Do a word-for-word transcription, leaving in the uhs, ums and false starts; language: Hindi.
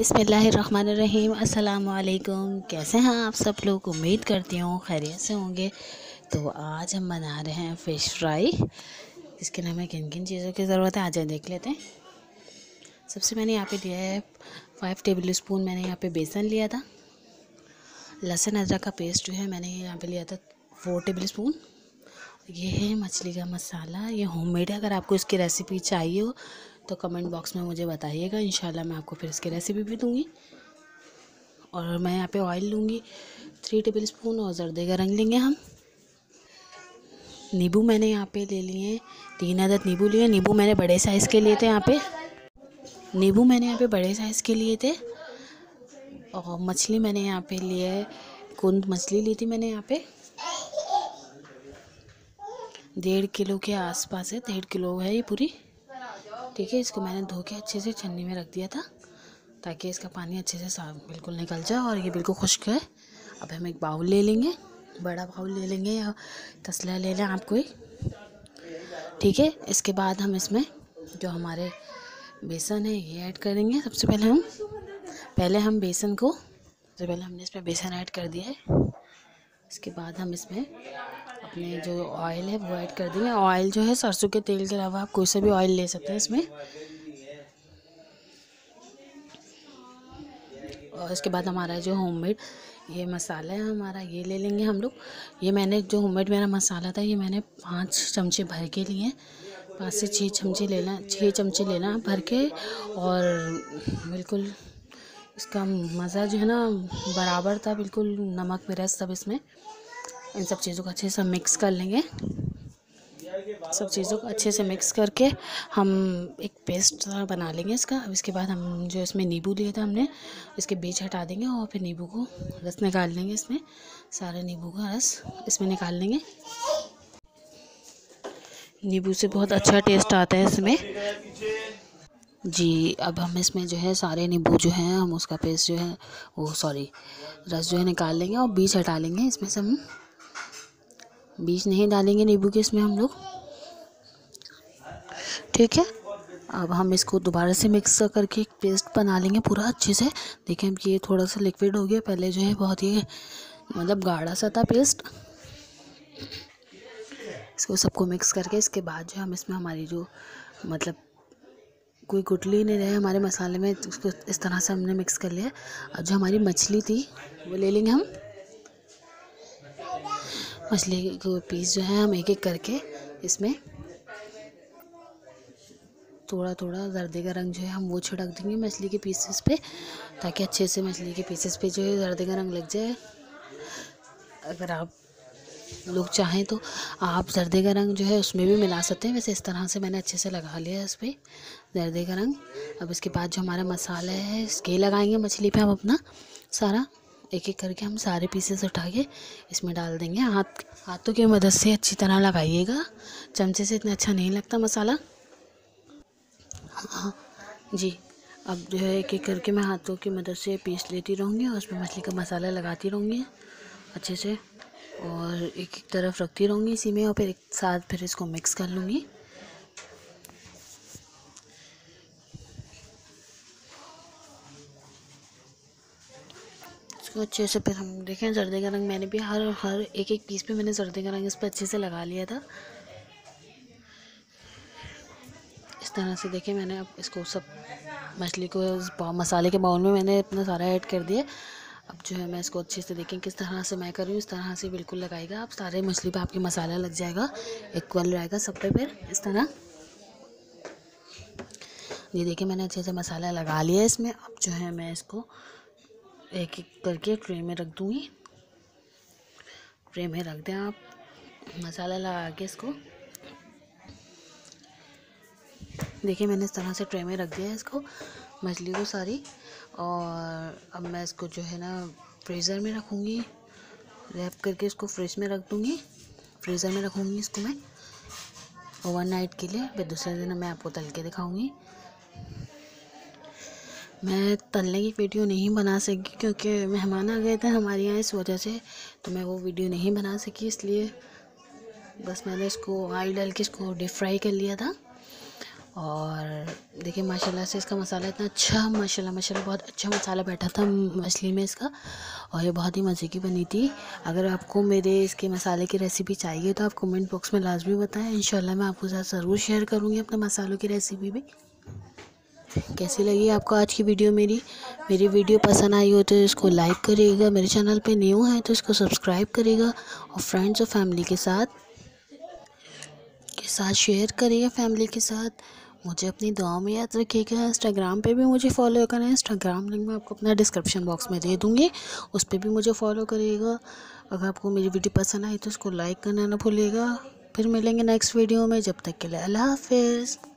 बिस्मिल्लाहिर्रहमानिर्रहीम। अस्सलाम वालेकुम। कैसे हैं आप सब लोग? उम्मीद करती हूँ खैरियत से होंगे। तो आज हम बना रहे हैं फ़िश फ्राई। इसके लिए हमें किन किन चीज़ों की ज़रूरत है आज देख लेते हैं। सबसे मैंने यहाँ पे लिया है फाइव टेबल स्पून मैंने यहाँ पे बेसन लिया था। लहसुन अदरक का पेस्ट जो है मैंने यहाँ पे लिया था फोर टेबल स्पून। ये है मछली का मसाला, ये होममेड है। अगर आपको इसकी रेसिपी चाहिए हो तो कमेंट बॉक्स में मुझे बताइएगा, इंशाल्लाह मैं आपको फिर इसकी रेसिपी भी दूँगी। और मैं यहाँ पे ऑयल लूँगी थ्री टेबल स्पून और जर्दे का रंग लेंगे हम। नींबू मैंने यहाँ पे ले लिए तीन अदद नींबू लिए। नींबू मैंने बड़े साइज़ के लिए थे यहाँ पे नींबू मैंने यहाँ पे बड़े साइज़ के लिए थे। और मछली मैंने यहाँ पे लिए कुंद मछली ली थी मैंने यहाँ पे डेढ़ किलो के आसपास है, डेढ़ किलो है ये पूरी। ठीक है, इसको मैंने धो के अच्छे से छन्नी में रख दिया था ताकि इसका पानी अच्छे से साफ बिल्कुल निकल जाए और ये बिल्कुल खुश्क है। अब हम एक बाउल ले लेंगे, बड़ा बाउल ले लेंगे या तसला ले लें आप कोई। ठीक है, इसके बाद हम इसमें जो हमारे बेसन है ये ऐड करेंगे। सबसे पहले हम पहले हम बेसन को सबसे पहले हमने इसमें बेसन ऐड कर दिया है। इसके बाद हम इसमें अपने जो ऑयल है वो ऐड कर देंगे। ऑयल जो है सरसों के तेल के अलावा आप कोई सा भी ऑयल ले सकते हैं इसमें। और इसके बाद हमारा जो होममेड ये मसाला है हमारा ये ले लेंगे हम लोग। ये मैंने जो होममेड मेरा मसाला था ये मैंने पाँच चमचे भर के लिए, पाँच से छः चमचे लेना छः चमचे लेना भर के। और बिल्कुल इसका मज़ा जो है ना बराबर था, बिल्कुल नमक मिर्च सब इसमें। इन सब चीज़ों को अच्छे से मिक्स कर लेंगे। सब चीज़ों को अच्छे से मिक्स करके हम एक पेस्ट बना लेंगे इसका। अब इसके बाद हम जो इसमें नींबू लिया था हमने, इसके बीज हटा देंगे और फिर नींबू को रस निकाल लेंगे। इसमें सारे नींबू का रस इसमें निकाल लेंगे। नींबू से बहुत अच्छा टेस्ट आता है इसमें जी। अब हम इसमें जो है सारे नींबू जो है हम उसका पेस्ट जो है वो सॉरी रस जो है निकाल लेंगे और बीज हटा लेंगे। इसमें से हम बीज नहीं डालेंगे नींबू के इसमें हम लोग। ठीक है, अब हम इसको दोबारा से मिक्स करके एक पेस्ट बना लेंगे पूरा अच्छे से। देखिए अब ये थोड़ा सा लिक्विड हो गया, पहले जो है बहुत ही मतलब गाढ़ा सा था पेस्ट। इसको सबको मिक्स करके इसके बाद जो हम इसमें हमारी जो मतलब कोई गुठली नहीं रहे हमारे मसाले में, उसको इस तरह से हमने मिक्स कर लिया। अब जो हमारी मछली थी वो ले लेंगे हम। मछली को पीस जो है हम एक एक करके इसमें थोड़ा थोड़ा जर्दे का रंग जो है हम वो छिड़क देंगे मछली के पीसेस पे, ताकि अच्छे से मछली के पीसेस पे जो है जर्दे का रंग लग जाए। अगर आप लोग चाहें तो आप जर्दे का रंग जो है उसमें भी मिला सकते हैं। वैसे इस तरह से मैंने अच्छे से लगा लिया है इस पर जर्दे का रंग। अब इसके बाद जो हमारा मसाला है इसके लगाएंगे मछली पे हम अपना सारा एक एक करके हम सारे पीसेस उठा के इसमें डाल देंगे। हाथ हाथों की मदद से अच्छी तरह लगाइएगा, चमचे से इतना अच्छा नहीं लगता मसाला। हाँ जी, अब जो है एक एक करके मैं हाथों की मदद से पीस लेती रहूँगी और उसमें मछली का मसाला लगाती रहूँगी अच्छे से और एक एक तरफ रखती रहूँगी इसी में और फिर एक साथ फिर इसको मिक्स कर लूँगी। इसको अच्छे से फिर हम देखें जर्दे का रंग मैंने भी हर हर एक एक पीस पे मैंने जर्दे का रंग इस पर अच्छे से लगा लिया था इस तरह से। देखिए मैंने अब इसको सब मछली को मसाले के बाउल में मैंने अपना सारा ऐड कर दिया। अब जो है मैं इसको अच्छे से देखें किस तरह से मैं कर रही हूँ, इस तरह से बिल्कुल लगाएगा। आप सारे मछली पे आपके मसाला लग जाएगा, इक्वल रहेगा सब पे फिर इस तरह। ये देखिए मैंने अच्छे से मसाला लगा लिया इसमें। अब जो है मैं इसको एक एक करके ट्रे में रख दूँगी। ट्रे में रख दें आप मसाला लगा के इसको। देखिए मैंने इस तरह से ट्रे में रख दिया है इसको मछली को सारी। और अब मैं इसको जो है ना फ्रीज़र में रखूँगी, रैप करके इसको फ्रिज में रख दूँगी। फ्रीज़र में रखूँगी इसको मैं ओवरनाइट के लिए, फिर दूसरे दिन मैं आपको तल के दिखाऊँगी। मैं तलने की वीडियो नहीं बना सकी क्योंकि मेहमान आ गए थे हमारे यहाँ, इस वजह से तो मैं वो वीडियो नहीं बना सकी। इसलिए बस मैंने इसको ऑयल डाल के इसको डीप फ्राई कर लिया था और देखिए माशाल्लाह से इसका मसाला इतना अच्छा, माशाल्लाह माशाल्लाह बहुत अच्छा मसाला बैठा था मछली में इसका, और ये बहुत ही मज़े की बनी थी। अगर आपको मेरे इसके मसाले की रेसिपी चाहिए तो आप कमेंट बॉक्स में लाजमी बताएं, इंशाल्लाह मैं आपके साथ ज़रूर शेयर करूँगी अपने मसालों की रेसिपी भी। कैसी लगी आपको आज की वीडियो मेरी मेरी वीडियो पसंद आई हो तो इसको लाइक करिएगा, मेरे चैनल पे न्यू है तो इसको सब्सक्राइब करिएगा, और फ्रेंड्स और फैमिली के साथ के साथ शेयर करिएगा, फैमिली के साथ। मुझे अपनी दुआओं में याद रखिएगा। इंस्टाग्राम पे भी मुझे फॉलो करना है, इंस्टाग्राम लिंक मैं आपको अपना डिस्क्रिप्शन बॉक्स में दे दूँगी, उस पर भी मुझे फॉलो करिएगा। अगर आपको मेरी वीडियो पसंद आई तो इसको लाइक करना ना भूलिएगा। फिर मिलेंगे नेक्स्ट वीडियो में, जब तक के लिए अल्लाह हाफिज़।